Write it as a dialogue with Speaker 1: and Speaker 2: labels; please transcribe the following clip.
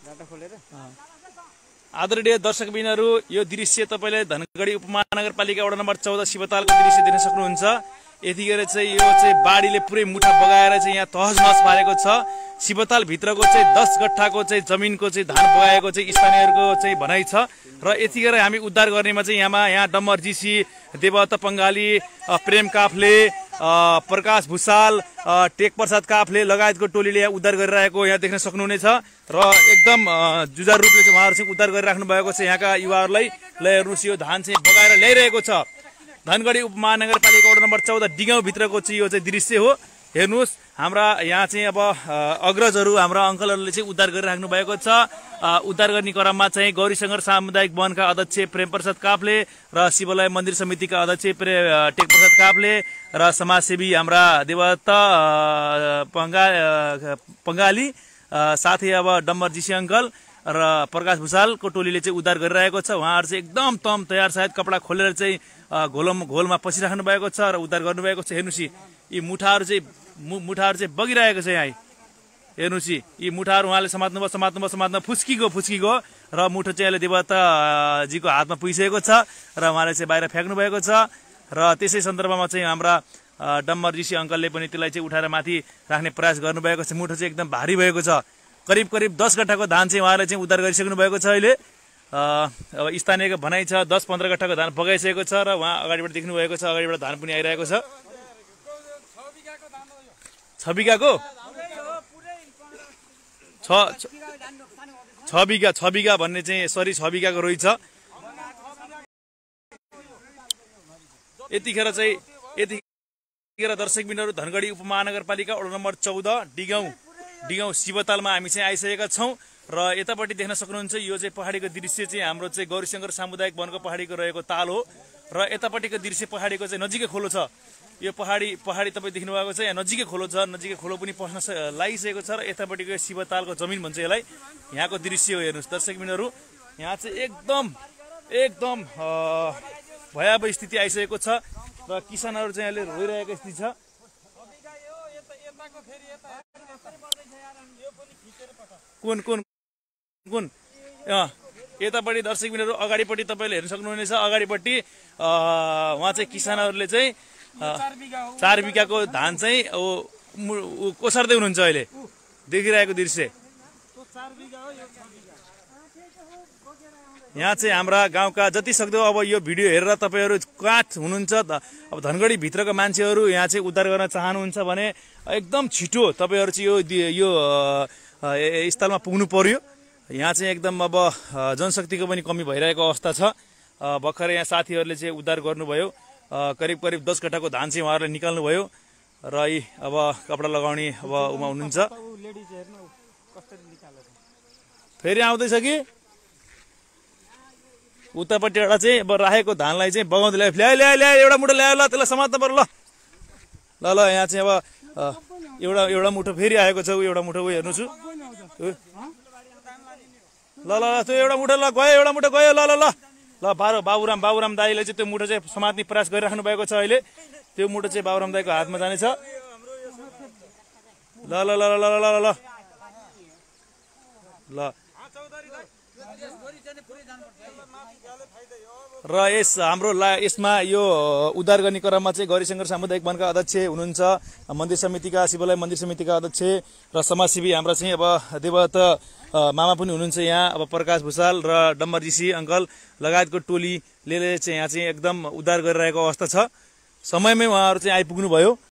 Speaker 1: आदरणीय दर्शकबिनहरु, यो दृश्य तपाईले धनगढी उपमहानगरपालिका वडा नम्बर 14 शिवतालको दृश्य देख्न सक्नुहुन्छ। यतिखेर चाहिँ यो चाहिँ बाढीले पुरै मुठा बगाएर चाहिँ यहाँ तहस-नहस पारेको छ। शिवताल भित्रको चाहिँ 10 गट्ठाको चाहिँ जमिनको चाहिँ धान बगाएको चाहिँ स्थानीयहरुको चाहिँ भनाइ छ र यतिखेर हामी उद्धार गर्नेमा चाहिँ यहाँ डम्बर जीसी, देवदत्त पंगाली, प्रेम काफ्ले, प्रकाश भुसाल, टेक प्रसाद काफ्ले लगायतको टोलीले यहाँ उद्धार गरिरहेको यहाँ देख्न सक्नुहुनेछ र एकदम जुझारु रूपले चाहिँ उहाँहरु चाहिँ उद्धार गरिराख्नु भएको छ। यहाँका युवाहरुलाई ल हेर्नुस्, यो धान चाहिँ बगाएर ल्याइरहेको छ। धनगढी उपमहानगरपालिका वडा नम्बर 14 डिगाउँ भित्रको चाहिँ यो चाहिँ दृश्य हो। हेर्नुस्, हाम्रा यहाँ चाहिँ अब अग्रजहरु, हाम्रा अंकलहरुले चाहिँ उद्धार गरिराख्नु भएको छ। उद्धार गर्ने क्रममा चाहिँ गौरीशंकर सामुदायिक वनका अध्यक्ष प्रेम प्रसाद काफ्ले र शिवालय मन्दिर समितिका अध्यक्ष टेक प्रसाद काफ्ले र समाजसेवी हाम्रा देवदत्त पंगाली, साथै अब डम्बर जीसी अंकल र प्रकाश भुसालको टोलीले चाहिँ उद्धार गरिरहेको छ। उहाँहरु चाहिँ एकदम तम तयार सायद कपडा खोलेर चाहिँ घोलमा पसिराख्नु भएको छ र उद्धार गर्नुभएको छ। हेर्नुस्, यी मुठाहरु चाहिँ बगिरहेको छ। यहाँ हेर्नुस्, यी मुठाहरु उहाँले समात्नु फुस्कीको र मुठो चाहिँ अहिले देवदत्त जीको हातमा पुगिसकेको छ र उहाँले चाहिँ बाहिर फ्याक्नु भएको छ र त्यसै सन्दर्भमा चाहिँ हाम्रा डम्बर जीसी अंकलले पनि त्यसलाई चाहिँ उठाएर माथि राख्ने प्रयास गर्नुभएको छ। मुठो चाहिँ एकदम भारी भएको छ। करिब 10 गट्ठाको धान चाहिँ उहाँले चाहिँ उद्धार गरिसक्नु भएको छ। अहिले अब स्थानीयको भनाइ छ 10-15 गट्ठाको धान बगाइसकेको छ र उहाँ अगाडिबाट देख्नु भएको छ। अगाडिबाट धान पनि आइरहेको छ। 6 बिघाको 6 बिघा भन्ने चाहिँ 6 बिघाको रोइ छ। यतिखेर दर्शकबिनहरु, धनगढी उपमहानगरपालिका वडा नम्बर 14 डिगाउँ शिवतालमा हामी चाहिँ आइसकेका छौं र यतापट्टि देख्न सक्नुहुन्छ यो चाहिँ पहाडीको दृश्य चाहिँ हाम्रो चाहिँ गौरीशंकर सामुदायिक वनको पहाडीको रहेको ताल हो र यतापट्टिको दृश्य पहाडीको चाहिँ नजिकै खोलो छ। यो पहाडी तपाई देख्नु भएको छ। यहाँ नजिकै खोलो छ, नजिकै खोलो पनि पस्न लागिसकेको छ र यतापट्टिको शिवतालको जमिन भन्छ यसलाई। यहाँको दृश्य हो। हेर्नुस् दर्शकबिनहरु, यहाँ चाहिँ एकदम भयावह स्थिति आइसकेको छ र किसानहरु चाहिँ अहिले रोइरहेको स्थिति छ। कुन यतापट्टि दर्शकबिनहरु अगाडिपट्टि तपाईले हेर्न सक्नुहुनेछ। अगाडिपट्टि उहाँ चाहिँ किसानहरुले चाहिँ 4 बिघाको धान चाहिँ कोसर्दै हुनुहुन्छ। अहिले देखिरहेको दृश्य यहाँ चाहिँ हाम्रा गाउँका जति सक्दो अब यो भिडियो हेरेर तपाईहरु कहाँ हुनुहुन्छ, अब धनगढी भित्रको मान्छेहरु यहाँ चाहिँ उद्धार गर्न चाहनुहुन्छ भने एकदम छिटो तपाईहरु चाहिँ यो स्थलमा पुग्नु पर्यो। यहाँ चाहिँ एकदम अब जनशक्तिको पनि कमी भइरहेको अवस्था छ। भर्खरै यहाँ साथीहरुले चाहिँ उद्धार गर्नुभयो। करिब 10 गट्ठाको धान चाहिँ उहाँहरुले निकाल्नु भयो र अब कपडा लगाउने अब उमा हुनुहुन्छ। फेरि आउँदैछ कि उतापट्टिबाट चाहिँ अब राखेको धानलाई चाहिँ बगाउँदै ल्याए एउटा मुठो ल्यायो। ल त्यसलाई समात्न पर्यो। ल यहाँ चाहिँ अब एउटा मुठो फेरि आएको छ। एउटा मुठो हेर्नुछु। ल त्यो एउटा मुठो गयो, एउटा मुठो गयो। ल बाबुराम दाइले चाहिँ त्यो मुठो चाहिँ समात्ने प्रयास गरिराख्नु भएको छ। अहिले त्यो मुठो चाहिँ बाबुराम दाइको हातमा जानेछ। ल र यसमा यो उद्धार गर्ने क्रममा चाहिँ गौरीशंकर सामुदायिक वनका अध्यक्ष हुनुहुन्छ, मन्दिर समितिका शिवालय मन्दिर समितिका अध्यक्ष र समाजसेवी हाम्रा चाहिँ अब देवदत्त मामा पनि हुनुहुन्छ यहाँ। अब प्रकाश भुसाल र डम्बर जीसी अंकल लगायतको टोलीले चाहिँ यहाँ चाहिँ एकदम उद्धार गरिरहेको अवस्था छ। समयमै उहाँहरु चाहिँ आइपुग्नु भयो।